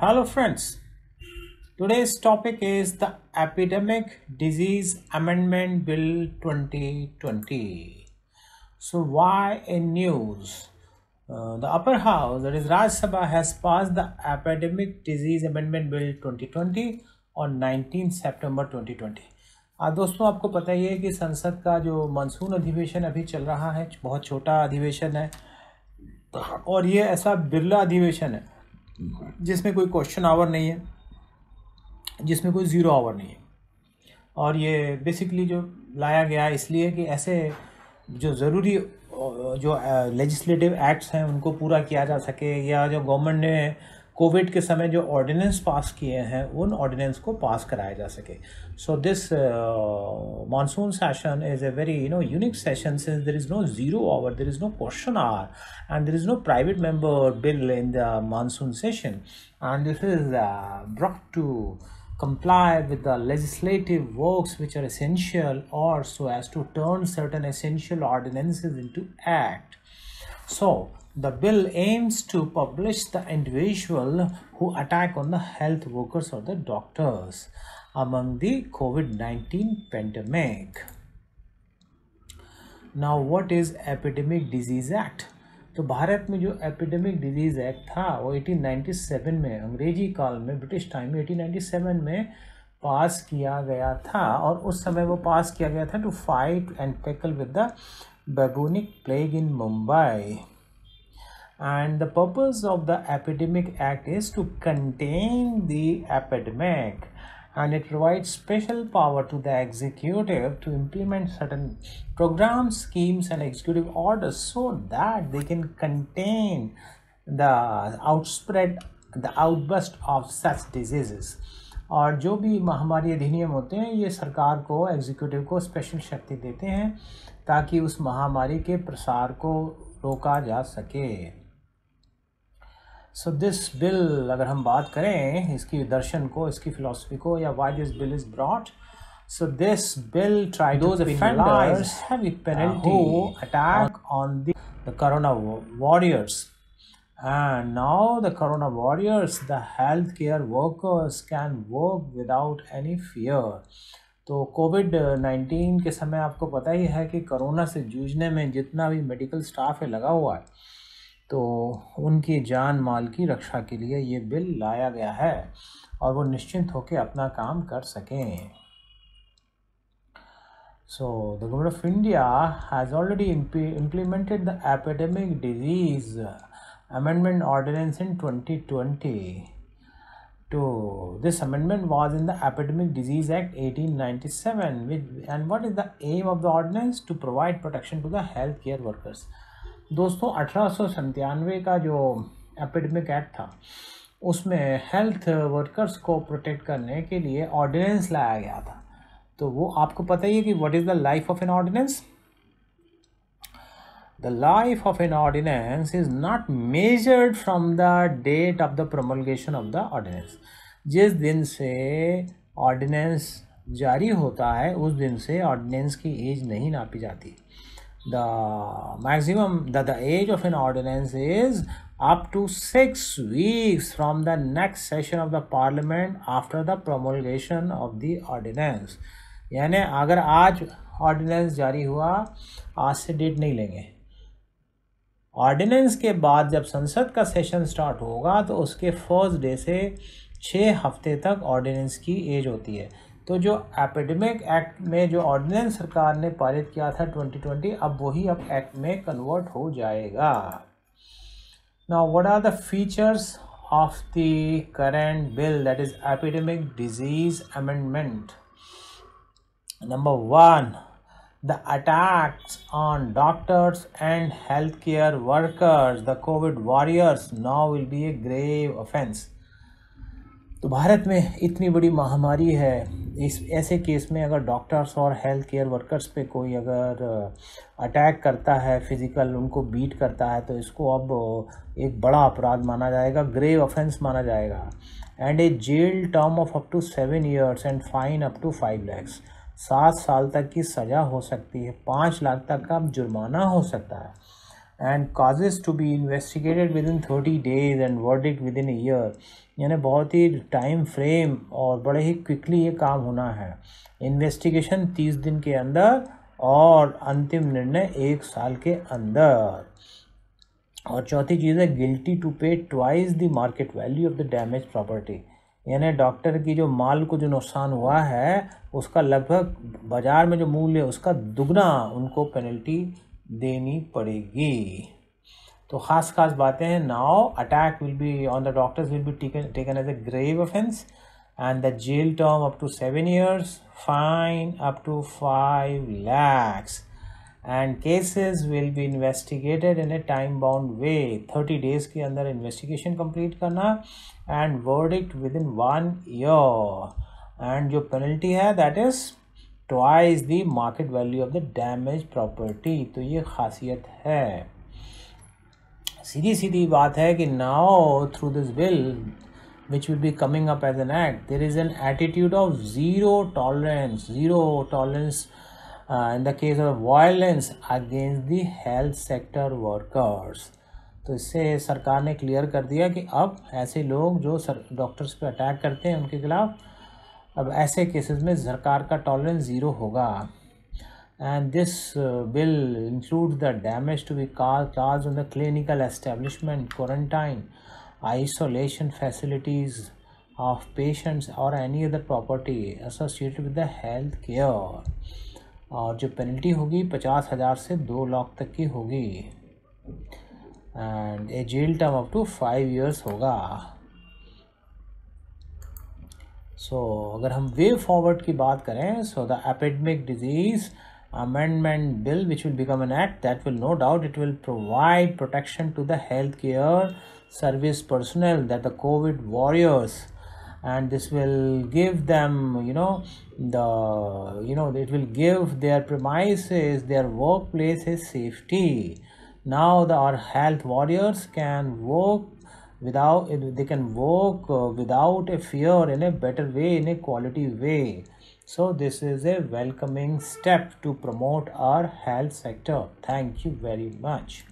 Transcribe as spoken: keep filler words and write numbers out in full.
Hello friends, today's topic is the Epidemic Disease Amendment Bill twenty twenty. So why in news? Uh, the upper house, that is Rajya Sabha, has passed the Epidemic Disease Amendment Bill twenty twenty on nineteenth September twenty twenty. आज दोस्तों आपको पता ही है कि संसद का जो मानसून अधिवेशन अभी चल रहा है बहुत छोटा अधिवेशन है और ये ऐसा बिरला अधिवेशन है जिसमें कोई क्वेश्चन आवर नहीं है, जिसमें कोई ज़ीरो आवर नहीं है। और ये बेसिकली जो लाया गया इसलिए कि ऐसे जो ज़रूरी जो लेजिस्लेटिव एक्ट्स हैं उनको पूरा किया जा सके, या जो गवर्नमेंट ने कोविड के समय जो ऑर्डिनेंस पास किए हैं उन ऑर्डिनेंस को पास कराया जा सके। So this monsoon session is a very you know unique session since there is no zero hour, there is no question hour and there is no private member bill in the monsoon session, and this is uh, brought to comply with the legislative works which are essential, or so as to turn certain essential ordinances into act. So the bill aims to publish the individual who attack on the health workers or the doctors among the COVID nineteen pandemic. Now what is Epidemic Disease Act? तो भारत में जो epidemic disease act था वो अठारह सौ सत्तानवे में अंग्रेजी काल में ब्रिटिश टाइम में अठारह सौ सत्तानवे में पास किया गया था, और उस समय वो पास किया गया था to fight and tackle with the bubonic plague in Mumbai. And the purpose of the epidemic act is to contain the epidemic, and it provides special power to the executive to implement certain programs, schemes and executive orders so that they can contain the outspread, the outburst of such diseases. और जो भी महामारी अधिनियम होते हैं ये सरकार को, एग्जीक्यूटिव को स्पेशल शक्ति देते हैं ताकि उस महामारी के प्रसार को रोका जा सके। सो दिस बिल, अगर हम बात करें इसकी दर्शन को, इसकी फिलॉसफी को, या why this bill is brought, so this bill try those offenders heavy penalty who attack on the the corona warriors, and now the corona warriors, the health care workers can work without any fear. तो covid nineteen के समय आपको पता ही है कि corona से जूझने में जितना भी मेडिकल स्टाफ है लगा हुआ है, तो उनकी जान माल की रक्षा के लिए ये बिल लाया गया है और वो निश्चिंत होकर अपना काम कर सकें। So the government of India has already implemented the epidemic disease amendment ordinance in twenty twenty. To this amendment was in the Epidemic Disease Act eighteen ninety-seven, which, and what is the aim of the ordinance? To provide protection to the healthcare workers. दोस्तों अठारह सौ संतानवे का जो epidemic act था उसमें health workers को protect करने के लिए ऑर्डिनेंस लाया गया था। तो वो आपको पता ही है कि what is the life of an ordinance. The life of an ordinance is not measured from the date of the promulgation of the ordinance. जिस दिन से ऑर्डिनेंस जारी होता है उस दिन से ऑर्डिनेंस की एज नहीं नापी जाती। The maximum that the age of an ordinance is up to six weeks from the next session of the parliament after the promulgation of the ordinance. यानी अगर आज ऑर्डिनेंस जारी हुआ, आज से डेट नहीं लेंगे। ऑर्डिनेंस के बाद जब संसद का सेशन स्टार्ट होगा तो उसके फर्स्ट डे से छः हफ्ते तक ऑर्डिनेंस की एज होती है। तो जो एपिडेमिक एक्ट में जो ऑर्डिनेंस सरकार ने पारित किया था ट्वेंटी ट्वेंटी, अब वही अब एक्ट में कन्वर्ट हो जाएगा। Now what are the features of the current bill, that is epidemic disease amendment. Number one, the attacks on doctors and health care workers, the covid warriors, now will be a grave offence. तो भारत में इतनी बड़ी महामारी है, इस ऐसे case में अगर डॉक्टर्स और हेल्थ केयर वर्कर्स पे कोई अगर अटैक करता है, फिज़िकल उनको बीट करता है, तो इसको अब एक बड़ा अपराध माना जाएगा, ग्रेव ऑफेंस माना जाएगा, and a jail term of up to seven years and fine up to five lakhs. सात साल तक की सज़ा हो सकती है, पाँच लाख तक का जुर्माना हो सकता है। and causes to be investigated within thirty days and verdict within a year. यानी बहुत ही टाइम फ्रेम और बड़े ही क्विकली ये काम होना है. इन्वेस्टिगेशन तीस दिन के अंदर और अंतिम निर्णय एक साल के अंदर. और चौथी चीज़ है guilty to pay twice the market value of the damage property. यानी डॉक्टर की जो माल को जो नुकसान हुआ है उसका लगभग बाज़ार में जो मूल्य है उसका दुगना उनको पेनल्टी देनी पड़ेगी. तो ख़ास खास बातें हैं. Now attack will be on the doctors will be taken taken as a grave offence and the jail term up to seven years, fine up to five lakhs, and cases will be investigated in a time bound way. thirty days के अंदर investigation complete करना and verdict within one year, and जो penalty है that is twice the market value of the damaged property. तो ये खासियत है. सीधी सीधी बात है कि now through this bill which will be coming up as an act, there is an attitude of zero tolerance, zero tolerance uh, in the case of violence against the health sector workers. तो इससे सरकार ने clear कर दिया कि अब ऐसे लोग जो सर डॉक्टर्स पे अटैक करते हैं उनके खिलाफ अब ऐसे केसेस में सरकार का टॉलरेंस ज़ीरो होगा. And this uh, bill includes the damage to be caused on the clinical establishment, quarantine, isolation facilities of patients or any other property associated with the health care. और जो penalty होगी पचास हज़ार से दो लाख तक की होगी and a jail term up to five years होगा. सो so, अगर हम वे फॉरवर्ड की बात करें so the epidemic disease amendment bill which will become an act, that will no doubt it will provide protection to the healthcare service personnel, that the COVID warriors, and this will give them you know the you know it will give their premises, their workplaces safety. Now the our health warriors can work without they can work uh, without a fear, in a better way, in a quality way. So this is a welcoming step to promote our health sector. Thank you very much.